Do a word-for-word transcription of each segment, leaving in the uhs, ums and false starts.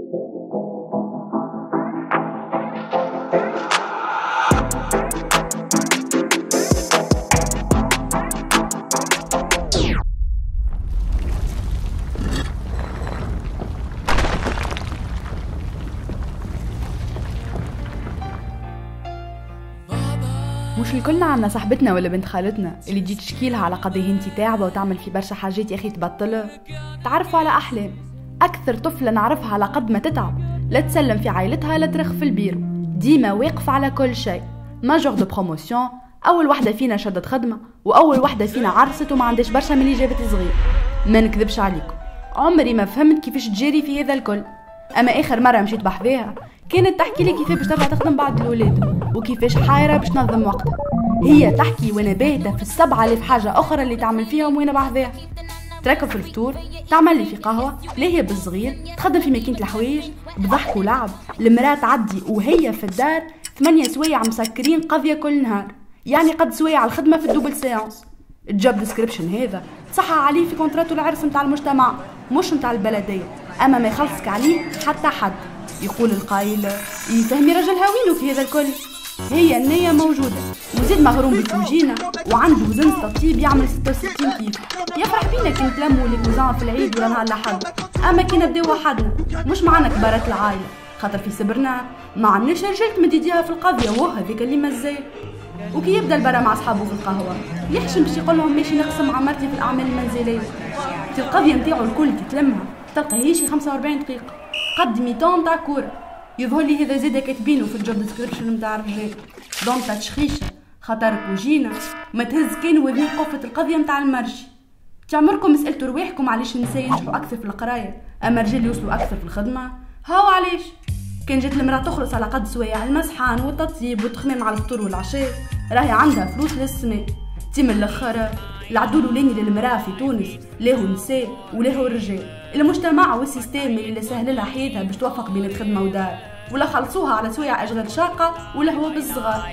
مش الكلنا عنا صاحبتنا ولا بنت خالتنا اللي تجي تشكيلها على قضية انتي تعبة وتعمل في برشا حاجات يا اخي تبطلها. تعرفوا على احلام اكثر طفلة نعرفها على قد ما تتعب لا تسلم في عائلتها لا ترخ في البيرو، ديما واقفة على كل شيء، ماجور دو بروموسيون، اول وحدة فينا شدت خدمة واول وحدة فينا عرست وما عندش برشا من اللي جابت صغير. ما نكذبش عليكم عمري ما فهمت كيفاش تجري في هذا الكل، اما اخر مرة مشيت بحذاها كانت تحكي لي كيفاش باش ترجع تخدم بعد الولاد وكيفاش حايرة باش تنظم وقتها. هي تحكي وانا بايته في السبعة اللي في حاجة اخرى اللي تعمل فيهم وانا بحذاها. تركب في الفطور، تعمل لي في قهوة، لا هي بالصغير، تخدم في ماكينة الحوايج، بضحك ولعب. المرأة تعدي وهي في الدار ثمانية سوايع مسكرين قضية كل نهار، يعني قد سوايع الخدمة في الدوبل سيانس. الجوب ديسكريبشن هذا تصحى عليه في كونتراتو العرس نتاع المجتمع مش نتاع البلدية، اما ما يخلصك عليه حتى حد. يقول القائل يفهمي رجلها وينو في هذا الكل. هي النية موجودة وزيد مغروم بالكوجينة وعنده زنز تطيب يعمل ستة وستين كيف. يفرح بينا كي نتلموا لي كوزان في العيد ولا نهار لحد، اما كي نبداو وحدنا مش معنا كبارات العائلة، خاطر في صبرنا ما عندناش رجال تمد يديها في القضية وهو هذيك اللي مزاي. وكي يبدا البرا مع اصحابه في القهوة يحشم باش يقول لهم ماشي نقسم عمرتي في الاعمال المنزلية. في القضية نتاعو الكل كي تلمها تلقى هي شي خمسة وأربعين دقيقة قد ميتون تاع كورة. يظهر لي هذا زاده كاتبينه في الجوب ديسكريبشن نتاع الرجال، دون تشخيشه خاطر كوجينه ما تهز كان وذين قفة القضية نتاع المرشي. تعمركم سألتوا رواحكم علاش النساء ينجحوا اكثر في القرايه اما الرجال يوصلوا اكثر في الخدمه؟ هاو علاش كان جات المراه تخلص على قد سوايع المسحان والتطيب والتخمام على الفطور والعشاء راهي عندها فلوس للسنه. تيم الاخر العدو الاولاني للمراه في تونس لاهو النساء ولاهو الرجال، المجتمع والسيستم اللي سهل لها حياتها باش توفق بين الخدمه ودار، ولا خلصوها على سوايع اشغال شاقه ولا هو بالصغار.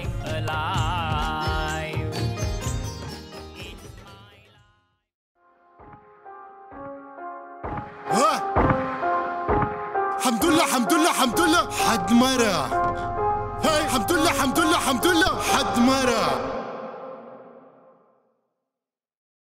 حمد لله حمد لله حمد لله حد مرة. هاي حمد لله حمد لله حمد لله حد مرة.